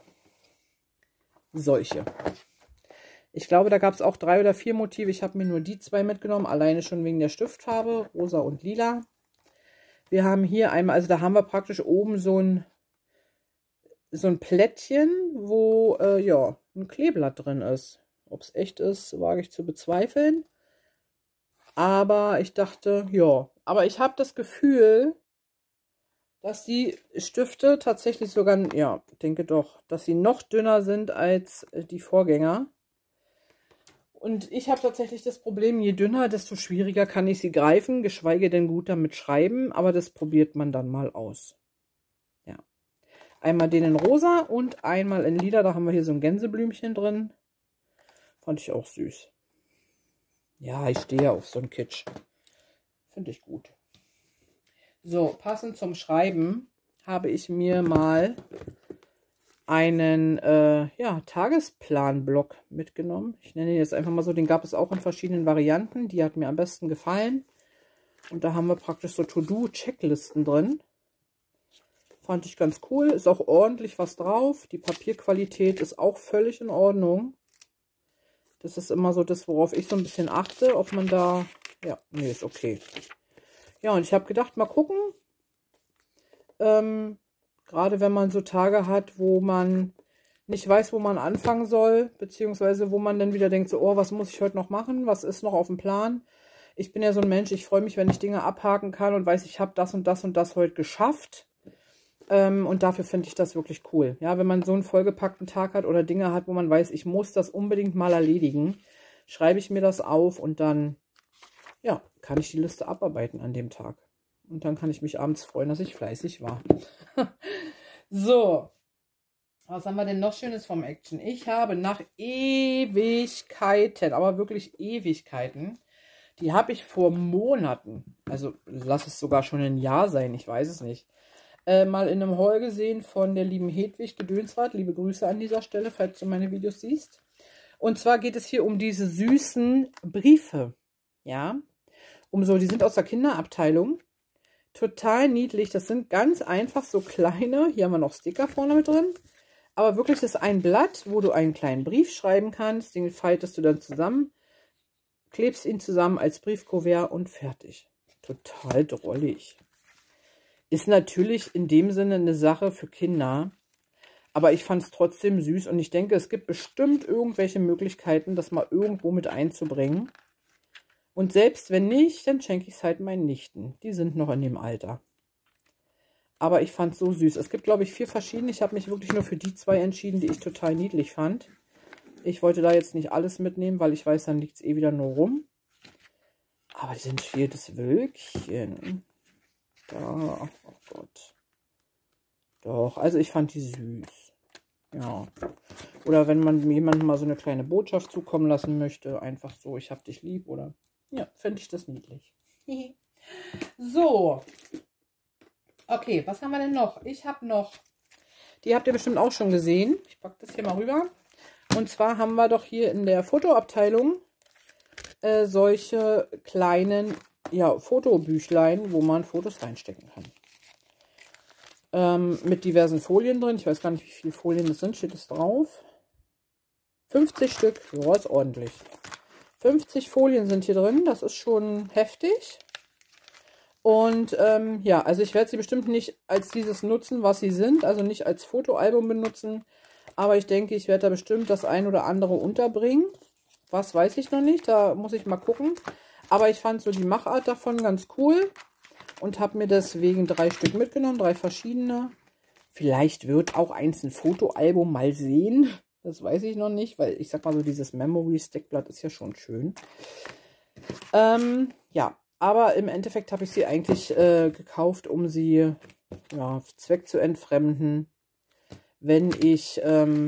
solche. Ich glaube, da gab es auch 3 oder 4 Motive. Ich habe mir nur die 2 mitgenommen, alleine schon wegen der Stiftfarbe, rosa und lila. Wir haben hier einmal, also da haben wir praktisch oben so ein Plättchen, wo ja, ein Kleeblatt drin ist. Ob es echt ist, wage ich zu bezweifeln. Aber ich dachte, ja. Aber ich habe das Gefühl, dass die Stifte tatsächlich sogar, ja, denke doch, dass sie noch dünner sind als die Vorgänger. Und ich habe tatsächlich das Problem, je dünner, desto schwieriger kann ich sie greifen, geschweige denn gut damit schreiben. Aber das probiert man dann mal aus. Ja. Einmal den in rosa und einmal in lila. Da haben wir hier so ein Gänseblümchen drin. Fand ich auch süß. Ja, ich stehe auf so einen Kitsch. Finde ich gut. So, passend zum Schreiben habe ich mir mal einen ja, Tagesplan-Block mitgenommen. Ich nenne ihn jetzt einfach mal so. Den gab es auch in verschiedenen Varianten. Die hat mir am besten gefallen. Und da haben wir praktisch so To-Do-Checklisten drin. Fand ich ganz cool. Ist auch ordentlich was drauf. Die Papierqualität ist auch völlig in Ordnung. Das ist immer so das, worauf ich so ein bisschen achte, ob man da... Ja, nee, ist okay. Ja, und ich habe gedacht, mal gucken. Gerade wenn man so Tage hat, wo man nicht weiß, wo man anfangen soll, beziehungsweise wo man dann wieder denkt, so, oh, was muss ich heute noch machen? Was ist noch auf dem Plan? Ich bin ja so ein Mensch, ich freue mich, wenn ich Dinge abhaken kann und weiß, ich habe das und das und das heute geschafft. Und dafür finde ich das wirklich cool. Ja, wenn man so einen vollgepackten Tag hat oder Dinge hat, wo man weiß, ich muss das unbedingt mal erledigen, schreibe ich mir das auf und dann, ja, kann ich die Liste abarbeiten an dem Tag. Und dann kann ich mich abends freuen, dass ich fleißig war. So, was haben wir denn noch Schönes vom Action? Ich habe nach Ewigkeiten, aber wirklich Ewigkeiten, die habe ich vor Monaten, also lass es sogar schon ein Jahr sein, ich weiß es nicht, mal in einem Haul gesehen von der lieben Hedwig Gedönsrad. Liebe Grüße an dieser Stelle, falls du meine Videos siehst. Und zwar geht es hier um diese süßen Briefe. Ja, die sind aus der Kinderabteilung. Total niedlich. Das sind ganz einfach so kleine, hier haben wir noch Sticker vorne mit drin. Aber wirklich, das ist ein Blatt, wo du einen kleinen Brief schreiben kannst. Den faltest du dann zusammen, klebst ihn zusammen als Briefkuvert und fertig. Total drollig. Ist natürlich in dem Sinne eine Sache für Kinder, aber ich fand es trotzdem süß und ich denke, es gibt bestimmt irgendwelche Möglichkeiten, das mal irgendwo mit einzubringen. Und selbst wenn nicht, dann schenke ich es halt meinen Nichten. Die sind noch in dem Alter. Aber ich fand es so süß. Es gibt, glaube ich, 4 verschiedene. Ich habe mich wirklich nur für die 2 entschieden, die ich total niedlich fand. Ich wollte da jetzt nicht alles mitnehmen, weil ich weiß, dann liegt es eh wieder nur rum. Aber die sind hier das Wölkchen. Da, oh Gott. Doch, also ich fand die süß. Ja. Oder wenn man jemandem mal so eine kleine Botschaft zukommen lassen möchte, einfach so, ich hab dich lieb, oder? Ja, finde ich das niedlich. So. Okay, was haben wir denn noch? Ich habe noch, die habt ihr bestimmt auch schon gesehen. Ich packe das hier mal rüber. Und zwar haben wir doch hier in der Fotoabteilung solche kleinen, ja, Fotobüchlein, wo man Fotos reinstecken kann. Mit diversen Folien drin. Ich weiß gar nicht, wie viele Folien das sind. Steht es drauf? 50 Stück. Ja, ist ordentlich. 50 Folien sind hier drin. Das ist schon heftig. Und ja, also ich werde sie bestimmt nicht als dieses nutzen, was sie sind. Also nicht als Fotoalbum benutzen. Aber ich denke, ich werde da bestimmt das ein oder andere unterbringen. Was weiß ich noch nicht. Da muss ich mal gucken. Aber ich fand so die Machart davon ganz cool. Und habe mir deswegen 3 Stück mitgenommen, 3 verschiedene. Vielleicht wird auch eins ein Fotoalbum, mal sehen. Das weiß ich noch nicht, weil ich sag mal so, dieses Memory-Stickblatt ist ja schon schön. Ja, aber im Endeffekt habe ich sie eigentlich gekauft, um sie ja, Zweck zu entfremden. Wenn ich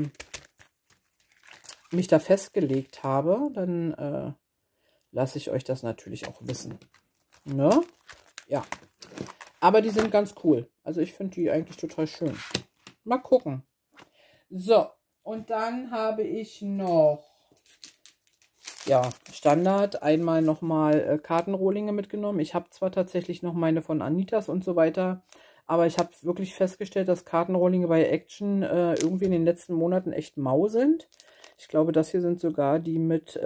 mich da festgelegt habe, dann lasse ich euch das natürlich auch wissen. Ne? Ja, aber die sind ganz cool. Also ich finde die eigentlich total schön. Mal gucken. So, und dann habe ich noch, ja, Standard, einmal nochmal Kartenrohlinge mitgenommen. Ich habe zwar tatsächlich noch meine von Anitas und so weiter, aber ich habe wirklich festgestellt, dass Kartenrohlinge bei Action irgendwie in den letzten Monaten echt mau sind. Ich glaube, das hier sind sogar die mit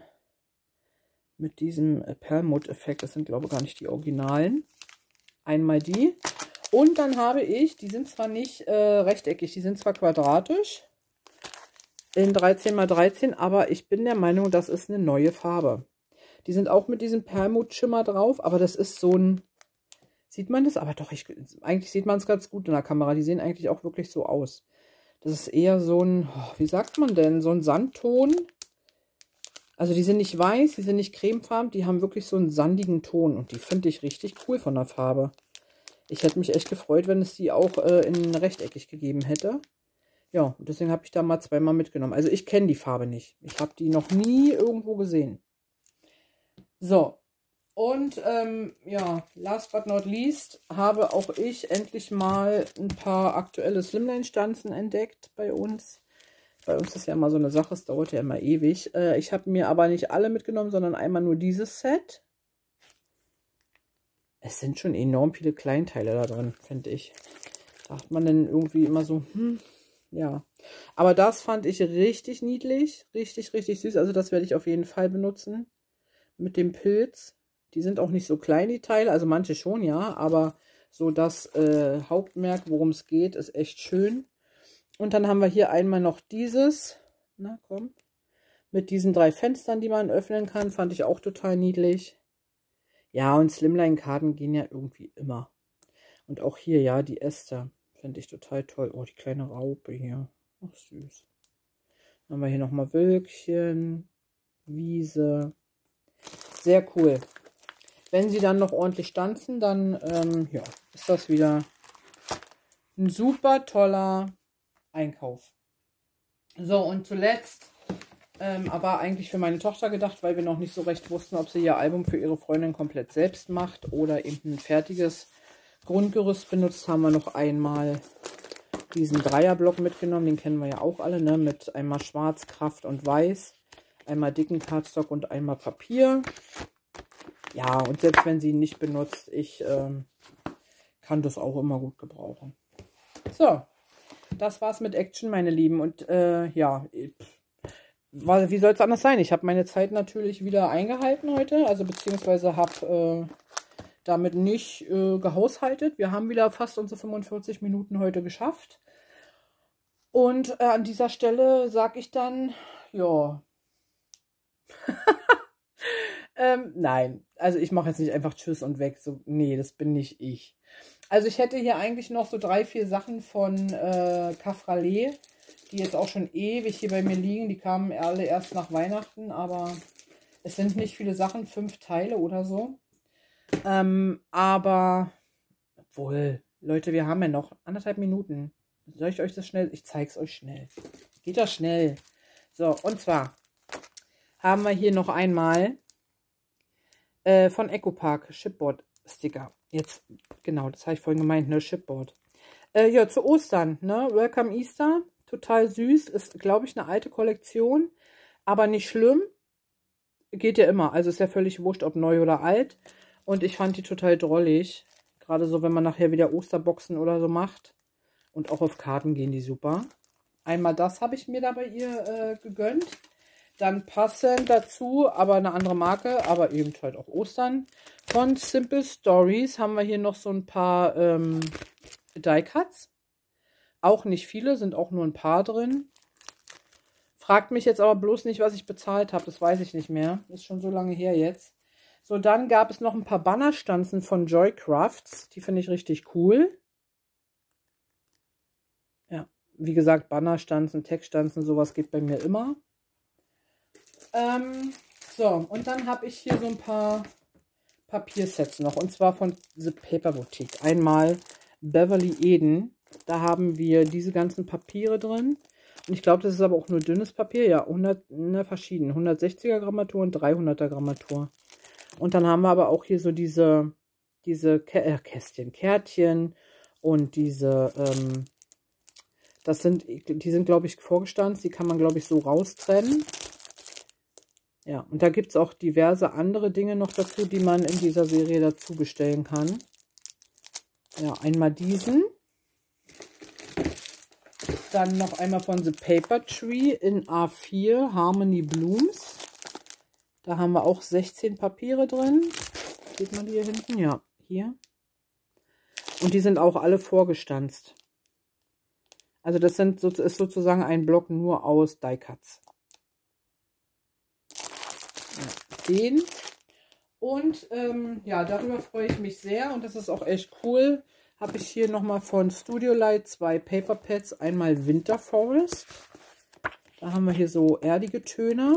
diesem Perlmutt-Effekt. Das sind, glaube ich, gar nicht die Originalen. Einmal die. Und dann habe ich, die sind zwar nicht rechteckig, die sind zwar quadratisch in 13×13, aber ich bin der Meinung, das ist eine neue Farbe. Die sind auch mit diesem Perlmutt-Schimmer drauf, aber das ist so ein, sieht man das? Aber doch, eigentlich sieht man es ganz gut in der Kamera. Die sehen eigentlich auch wirklich so aus. Das ist eher so ein, wie sagt man denn, so ein Sandton. Also die sind nicht weiß, die sind nicht cremefarben, die haben wirklich so einen sandigen Ton. Und die finde ich richtig cool von der Farbe. Ich hätte mich echt gefreut, wenn es die auch in rechteckig gegeben hätte. Ja, und deswegen habe ich da mal zweimal mitgenommen. Also ich kenne die Farbe nicht. Ich habe die noch nie irgendwo gesehen. So, und ja, last but not least habe auch ich endlich mal ein paar aktuelle Slimline-Stanzen entdeckt bei uns. Bei uns ist ja immer so eine Sache, es dauert ja immer ewig. Ich habe mir aber nicht alle mitgenommen, sondern einmal nur dieses Set. Es sind schon enorm viele Kleinteile da drin, finde ich. Da hat man dann irgendwie immer so, ja. Aber das fand ich richtig niedlich, richtig, richtig süß. Also das werde ich auf jeden Fall benutzen mit dem Pilz. Die sind auch nicht so klein, die Teile. Also manche schon, ja. Aber so das Hauptmerk, worum es geht, ist echt schön. Und dann haben wir hier einmal noch dieses, na komm, mit diesen 3 Fenstern, die man öffnen kann. Fand ich auch total niedlich. Ja, und Slimline-Karten gehen ja irgendwie immer. Und auch hier, ja, die Äste. Finde ich total toll. Oh, die kleine Raupe hier. Ach, süß. Dann haben wir hier nochmal Wölkchen, Wiese. Sehr cool. Wenn sie dann noch ordentlich stanzen, dann ja, ist das wieder ein super toller Einkauf. So, und zuletzt, aber eigentlich für meine Tochter gedacht, weil wir noch nicht so recht wussten, ob sie ihr Album für ihre Freundin komplett selbst macht oder eben ein fertiges Grundgerüst benutzt, haben wir noch einmal diesen Dreierblock mitgenommen. Den kennen wir ja auch alle, ne? Mit einmal Schwarz, Kraft und Weiß, einmal dicken Cardstock und einmal Papier. Ja, und selbst wenn sie ihn nicht benutzt, ich kann das auch immer gut gebrauchen. So, das war's mit Action, meine Lieben. Und ja, wie soll es anders sein? Ich habe meine Zeit natürlich wieder eingehalten heute, also beziehungsweise habe damit nicht gehaushaltet. Wir haben wieder fast unsere 45 Minuten heute geschafft. Und an dieser Stelle sage ich dann, ja, nein, also ich mache jetzt nicht einfach Tschüss und weg. So, nee, das bin nicht ich. Also ich hätte hier eigentlich noch so 3, 4 Sachen von Cafralé, die jetzt auch schon ewig hier bei mir liegen. Die kamen alle erst nach Weihnachten, aber es sind nicht viele Sachen, 5 Teile oder so. Aber, obwohl, Leute, wir haben ja noch 1,5 Minuten. Soll ich euch das schnell? Ich zeige es euch schnell. Geht das schnell. So, und zwar haben wir hier noch einmal von EcoPark Chipboard Sticker. Jetzt, genau, das habe ich vorhin gemeint, ne, Chipboard. Ja, zu Ostern, ne, Welcome Easter. Total süß. Ist, glaube ich, eine alte Kollektion, aber nicht schlimm. Geht ja immer. Also ist ja völlig wurscht, ob neu oder alt. Und ich fand die total drollig. Gerade so, wenn man nachher wieder Osterboxen oder so macht. Und auch auf Karten gehen die super. Einmal das habe ich mir da bei ihr gegönnt. Dann passend dazu, aber eine andere Marke, aber eben halt auch Ostern. Von Simple Stories haben wir hier noch so ein paar Die Cuts. Auch nicht viele, sind auch nur ein paar drin. Fragt mich jetzt aber bloß nicht, was ich bezahlt habe. Das weiß ich nicht mehr. Ist schon so lange her jetzt. So, dann gab es noch ein paar Bannerstanzen von Joy Crafts. Die finde ich richtig cool. Ja, wie gesagt, Bannerstanzen, Textstanzen, sowas geht bei mir immer. So, und dann habe ich hier so ein paar Papiersets noch. Und zwar von The Paper Boutique. Einmal Beverly Eden. Da haben wir diese ganzen Papiere drin. Und ich glaube, das ist aber auch nur dünnes Papier. Ja, 100, ne, verschieden. 160er Grammatur und 300er Grammatur. Und dann haben wir aber auch hier so diese Kästchen, Kärtchen Und diese, die sind, glaube ich, vorgestanzt. Die kann man, glaube ich, so raustrennen. Ja, und da gibt es auch diverse andere Dinge noch dazu, die man in dieser Serie dazu bestellen kann. Ja, einmal diesen. Dann noch einmal von The Paper Tree in A4 Harmony Blooms. Da haben wir auch 16 Papiere drin. Sieht man die hier hinten? Ja, hier. Und die sind auch alle vorgestanzt. Also das ist sozusagen ein Block nur aus Die Cuts. Ja, den. Und ja, darüber freue ich mich sehr. Und das ist auch echt cool. Habe ich hier nochmal von Studio Light 2 Paper Pads. Einmal Winter Forest. Da haben wir hier so erdige Töne.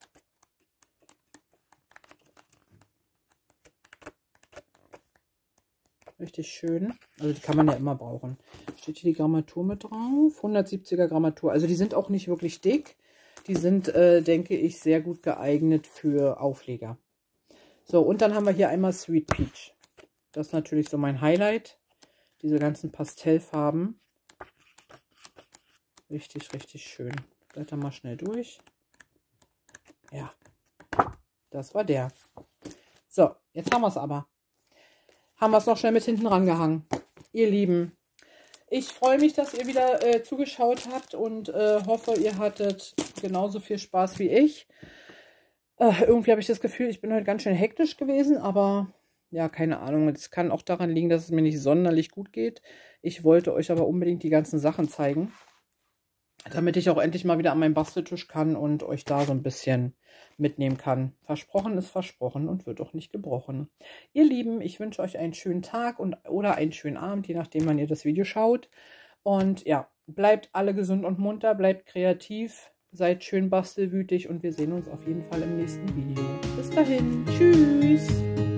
Richtig schön. Also die kann man ja immer brauchen. Steht hier die Grammatur mit drauf. 170er Grammatur. Also die sind auch nicht wirklich dick. Die sind, denke ich, sehr gut geeignet für Aufleger. So, und dann haben wir hier einmal Sweet Peach. Das ist natürlich so mein Highlight. Diese ganzen Pastellfarben. Richtig, richtig schön. Blätter mal schnell durch. Ja, das war der. So, jetzt haben wir es aber. Haben wir es noch schnell mit hinten rangehangen. Ihr Lieben, ich freue mich, dass ihr wieder zugeschaut habt und hoffe, ihr hattet genauso viel Spaß wie ich. Irgendwie habe ich das Gefühl, ich bin heute ganz schön hektisch gewesen, aber ja, keine Ahnung. Es kann auch daran liegen, dass es mir nicht sonderlich gut geht. Ich wollte euch aber unbedingt die ganzen Sachen zeigen, damit ich auch endlich mal wieder an meinen Basteltisch kann und euch da so ein bisschen mitnehmen kann. Versprochen ist versprochen und wird auch nicht gebrochen. Ihr Lieben, ich wünsche euch einen schönen Tag oder einen schönen Abend, je nachdem, wann ihr das Video schaut. Und ja, bleibt alle gesund und munter, bleibt kreativ, seid schön bastelwütig und wir sehen uns auf jeden Fall im nächsten Video. Bis dahin, tschüss!